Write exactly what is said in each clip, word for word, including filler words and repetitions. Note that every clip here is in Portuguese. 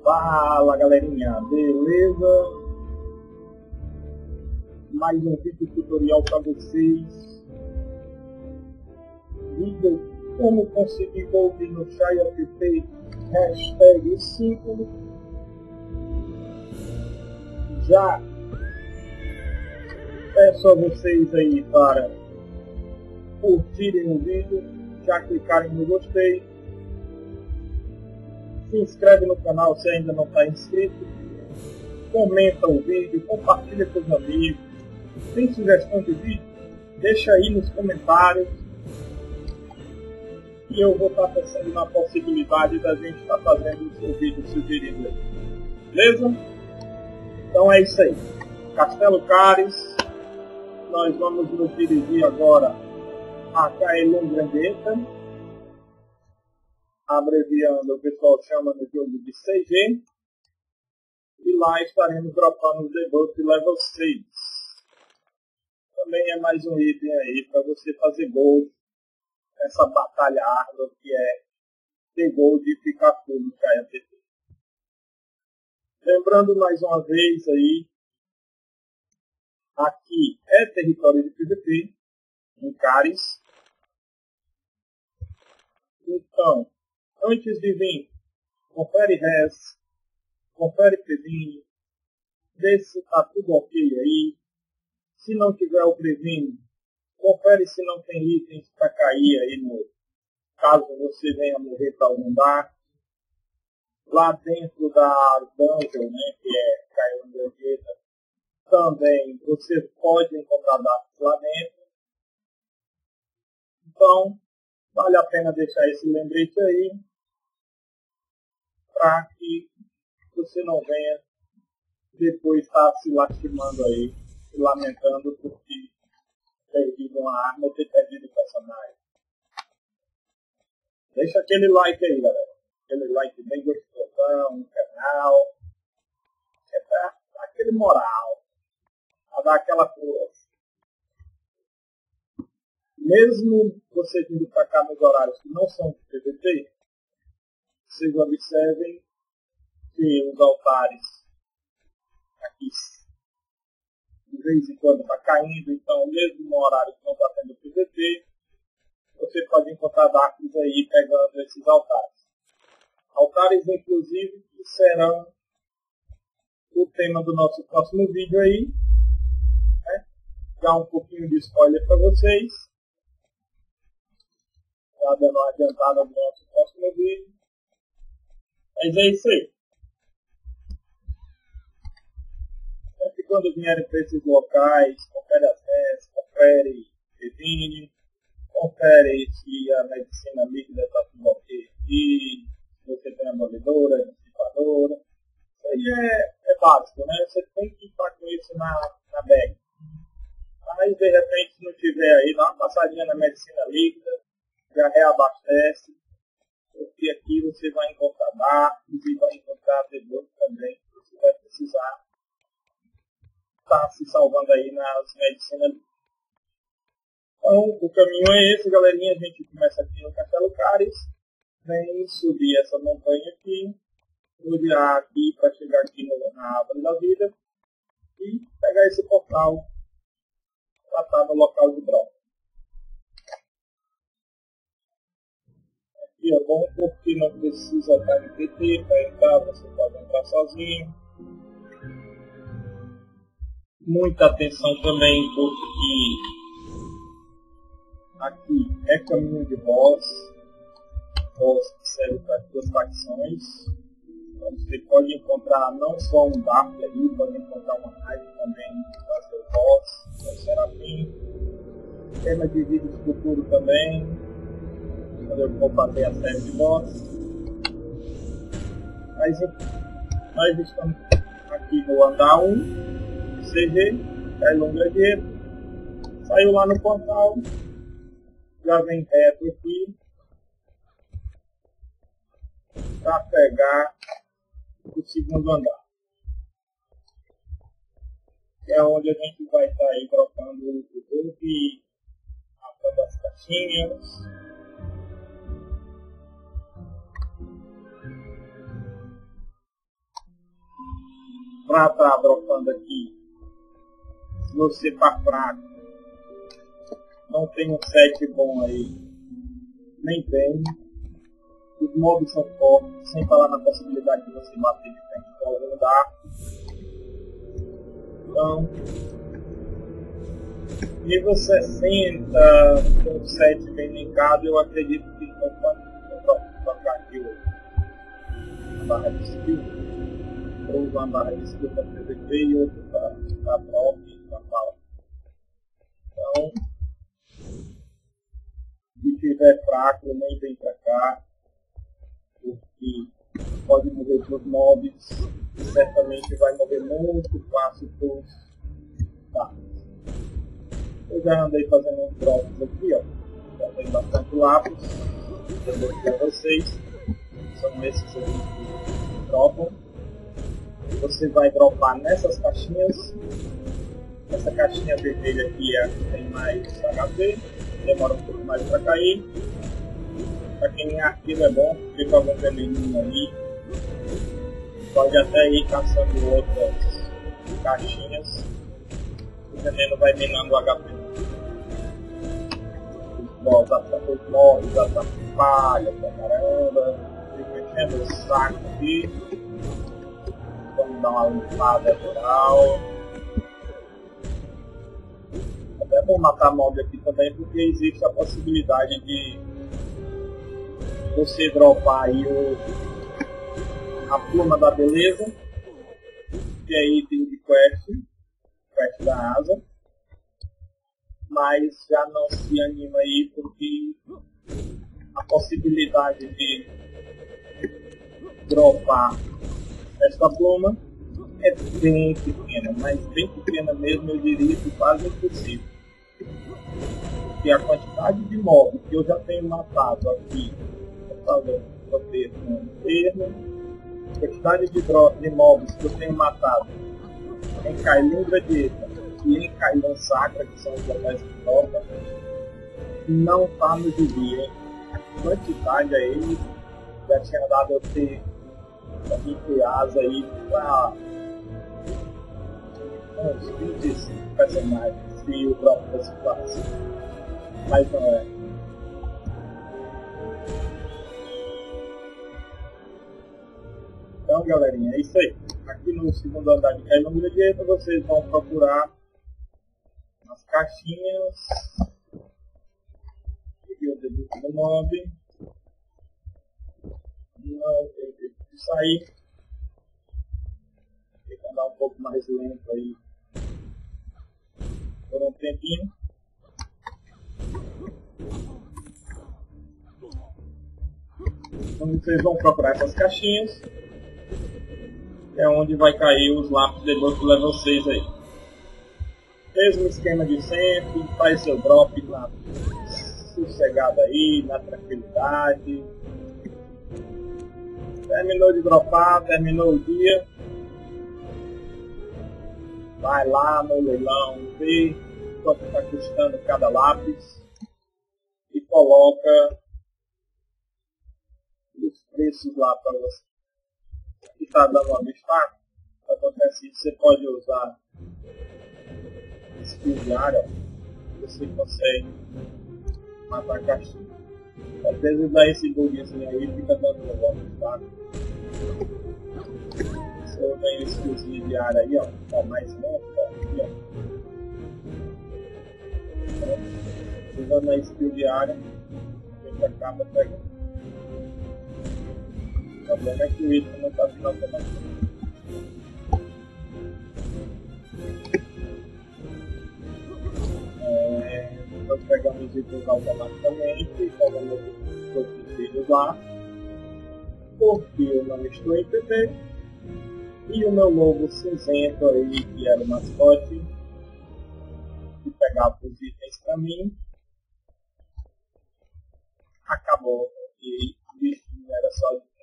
Fala galerinha, beleza? Mais um vídeo tutorial para vocês. Vídeo como conseguir gold no ChaiApp hashtag cinco. Já peço a vocês aí para curtirem o vídeo, já clicarem no gostei. Se inscreve no canal se ainda não está inscrito, comenta o vídeo, compartilha com os amigos, tem sugestão de vídeo, deixa aí nos comentários e eu vou estar pensando na possibilidade da gente estar fazendo o seu vídeo sugerido aí. Beleza? Então é isso aí. Castelo Caris, nós vamos nos dirigir agora a Caelum Grandieta, abreviando, o pessoal chama no jogo de C G, e lá estaremos dropando os debuff level seis. Também é mais um item aí para você fazer gold, essa batalha árdua que é ter gold e ficar full no ChaiApp. Lembrando mais uma vez aí, aqui é território de P V P, em Caris. Então, antes de vir, confere res, confere previne, vê se está tudo ok aí. Se não tiver o previne, confere se não tem itens para cair aí no caso você venha morrer para algum dar. Lá dentro da dungeon, né, que é Caelum Grandieta, também você pode encontrar dados lá dentro. Então, vale a pena deixar esse lembrete aí, para que você não venha depois estar se lastimando aí, se lamentando por ter perdido uma arma ou ter perdido o personagem. Deixa aquele like aí, galera. Aquele like bem gostosão no canal. É pra dar aquele moral, para dar aquela força. Mesmo você vindo para cá nos horários que não são de P V P, vocês observem que os altares aqui de vez em quando está caindo, então mesmo no horário que não está tendo P V P, você pode encontrar darks aí pegando esses altares. Altares inclusive que serão o tema do nosso próximo vídeo aí, né? Dá um pouquinho de spoiler para vocês, já dando uma adiantada no nosso próximo vídeo. Mas é isso aí. Sempre quando vierem para esses locais, confere as res, confere previne, confere se a medicina líquida está tudo ok aqui, se você tem a moledora, dissipadora. Isso aí é, é básico, né? Você tem que estar com isso na, na bag. Mas de repente, se não tiver aí, dá uma passadinha na medicina líquida, já reabastece. Porque aqui você vai encontrar darks e vai encontrar debuff também. Você vai precisar estar se salvando aí nas medicinas. Então, o caminho é esse, galerinha. A gente começa aqui no Castelo Caris, vem subir essa montanha aqui, virar aqui para chegar aqui no, na árvore da vida e pegar esse portal para estar no local de drop. Aqui é bom porque não precisa estar em P T para entrar, você pode entrar sozinho. Muita atenção também porque aqui é caminho de boss, boss que serve para as duas facções. Então você pode encontrar não só um Dark ali, pode encontrar uma Knight também para ser o boss, o Serafim. Tema de vídeos futuro também, quando eu for fazer a série de boss. Mas nós estamos aqui no andar um, C G, Caelum Grandieta, saiu lá no portal, já vem reto aqui para pegar o segundo andar, que é onde a gente vai estar aí trocando o buff, matando as caixinhas. pra estar dropando aqui, se você tá fraco, não tem um set bom aí, nem tem. Os mobs são fortes, sem falar na possibilidade de você bater de frente com algum dardo. Então, nível sessenta, com o set bem linkado, eu acredito que não vai tocar aqui a barra de skill, ou usar a barra de skill para P V P e outro para prova e para fala. Então, se estiver fraco, nem vem para cá, porque pode morrer para os mobs, e certamente vai morrer muito fácil para os dardos. Eu já andei fazendo uns drops aqui, ó. Já tem bastante lápis. Eu vou mostrar a vocês. São esses aqui que dropam. Você vai dropar nessas caixinhas. Essa caixinha vermelha aqui é a que tem mais H P. Demora um pouco mais para cair. Para quem é arquivo é bom, fica algum veneninho ali. Pode até ir caçando outras caixinhas. O veneno vai minando o H P. Os morros atrapalham pra caramba. Fica enchendo o saco aqui. Vamos dar uma limpada geral. Até bom matar mob aqui também, porque existe a possibilidade de você dropar aí o, a pluma da beleza, que é item de quest. Quest da asa, mas já não se anima aí porque a possibilidade de dropar esta pluma é bem pequena, mas bem pequena mesmo, eu diria que quase impossível, porque a quantidade de mobs que eu já tenho matado aqui, falando com um termo, a quantidade de, de mobs que eu tenho matado em Kailundra Dieta e em Kailan Sacra, que são os locais que tocam, não tá no gibi, hein? A quantidade aí já tinha dado eu ter asa aí para uns vinte e cinco personagens se o drop fosse fácil, mas não é. Então, galerinha, é isso aí. Aqui no segundo andar de Kailundra Dieta vocês vão procurar as caixinhas. Peguei o dedo do mob. Não tem jeito de sair. Tem que andar um pouco mais lento aí por um tempinho. Então vocês vão procurar essas caixinhas. É onde vai cair os lápis de buff level seis aí. Mesmo esquema de sempre, faz seu drop na sossegada aí, na tranquilidade. Terminou de dropar, terminou o dia. Vai lá no leilão, vê quanto está custando cada lápis e coloca os preços lá para você. Que está dando uma destaque, acontece isso, você pode usar skill de área, você consegue matar a caixinha. Às vezes dá esse bugzinho aí, fica dando um negócio, tá? Se eu tenho skillzinho de área aí, ó, tá mais longo, ó, aqui, ó. Então, usando a skill de área, a gente acaba pegando. O problema é que o item não está sendo automático. É, nós pegamos os itens automaticamente, colocamos os vídeos lá, porque eu não estou em P V, e o meu lobo cinzento aí, que era o mascote, que pegava os itens para mim, acabou, e o bichinho era só de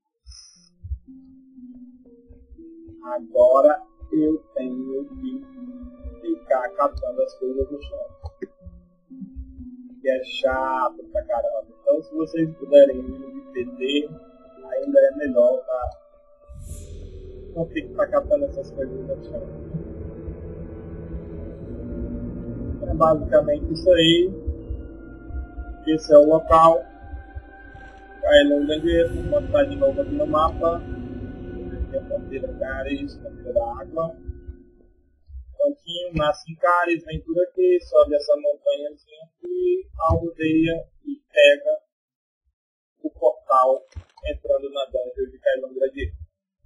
agora eu tenho que ficar catando as coisas do chão. Que é chato pra caramba. Então se vocês puderem ir de P T, ainda é melhor, tá? não fique tá catando essas coisas no chão. É basicamente isso aí. Esse é o local. Vai longe, vou mostrar de novo aqui no mapa. Aqui a fronteira Caris, fronteira da água. Pontinho, nasce em Caris, vem por aqui, sobe essa montanhazinha aqui, aldeia e pega o portal entrando na dungeon de Cailão Gradiente.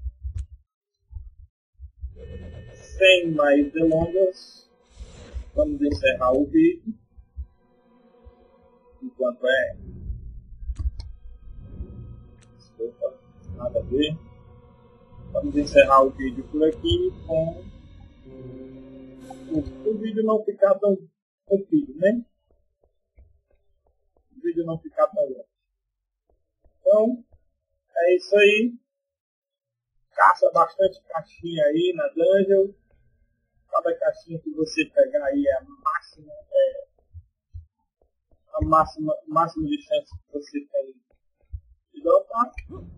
Sem mais delongas, vamos encerrar o vídeo. Enquanto é. Desculpa, nada a ver. Vamos encerrar o vídeo por aqui com o, o vídeo não ficar tão comprido, né? O vídeo não ficar tão longo. Então, é isso aí. Caça bastante caixinha aí na dungeon. Cada caixinha que você pegar aí é a máxima, é a máxima, máxima de chance que você tem de dropar.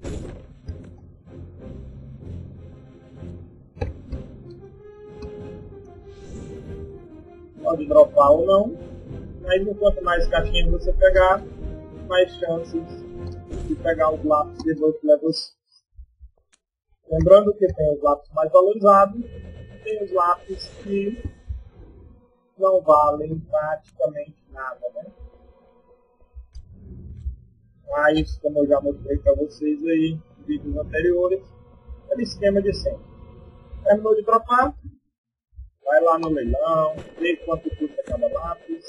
Pode dropar ou não, mas quanto mais caixinhas você pegar, mais chances de pegar os lápis de dois levels. Lembrando que tem os lápis mais valorizados, tem os lápis que não valem praticamente nada, né? Mas, como eu já mostrei para vocês aí em vídeos anteriores, é o esquema de sempre. Terminou de dropar, vai lá no leilão, vê quanto custa cada lápis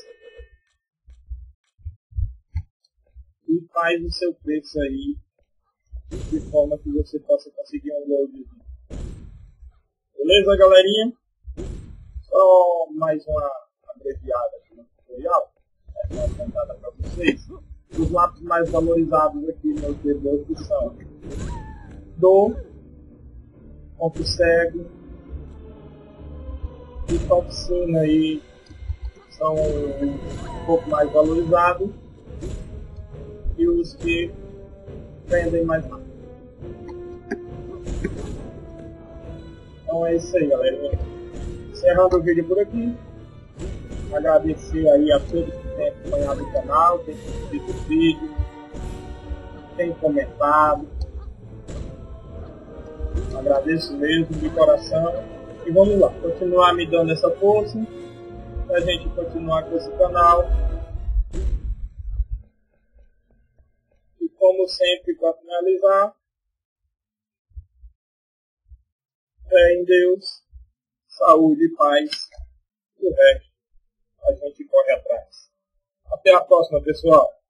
e faz o seu preço aí de forma que você possa conseguir um gold. Beleza, galerinha? Só mais uma abreviada aqui no tutorial, é uma contada para vocês. Os lápis mais valorizados aqui nos debuffs são do ponto cego e toxina aí são um pouco mais valorizados e os que vendem mais rápido. Então é isso aí, galera. Encerrando o vídeo por aqui. Agradecer aí a todos que têm acompanhado o canal, têm curtido o vídeo, têm comentado. Agradeço mesmo de coração. E vamos lá, continuar me dando essa força para a gente continuar com esse canal. E como sempre, para finalizar, fé em Deus, saúde e paz. E o resto a gente corre atrás. Até a próxima, pessoal.